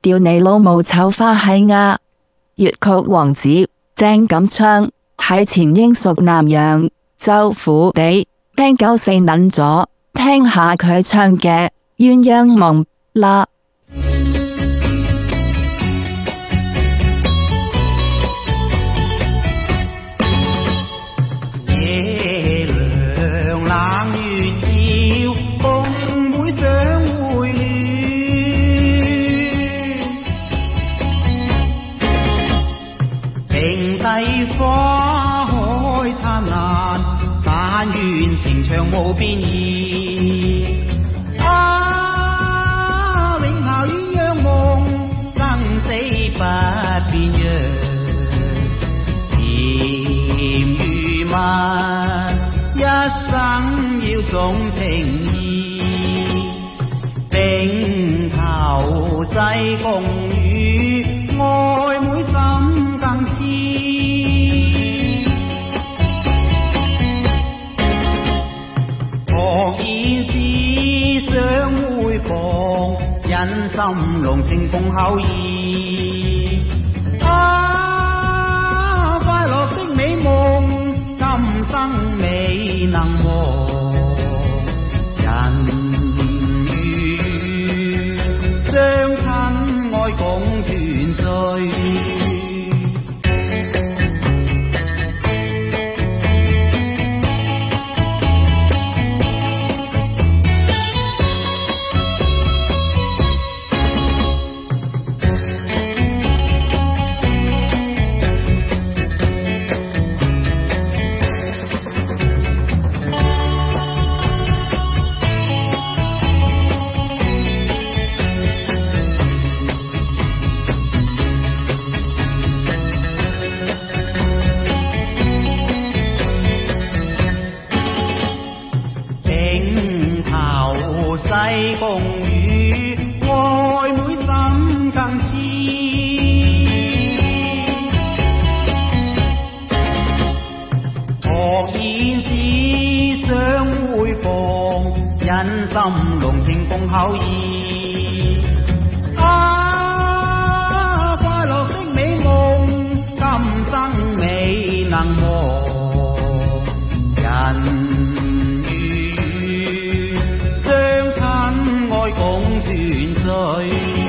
屌你老母臭花閪呀！粵曲王子鄭錦昌喺前英屬南洋州虎地聽夠死撚咗，聽下佢唱嘅鴛鴦夢啦。 夜涼冷月照，共會相會戀。平地花開燦爛，但願情長無邊意。啊，永效鴛鴦夢，生死不變樣。一生要種情意，並頭世共與，愛妹心更痴。何言只想會傍，因心濃情共厚誼。啊，快樂的美夢，今生未能忘，人與相親愛共團聚。世共與，愛妹心更痴。何言只想會傍，因心濃情共厚誼。啊，快樂的美夢，今生未能忘。人共團聚。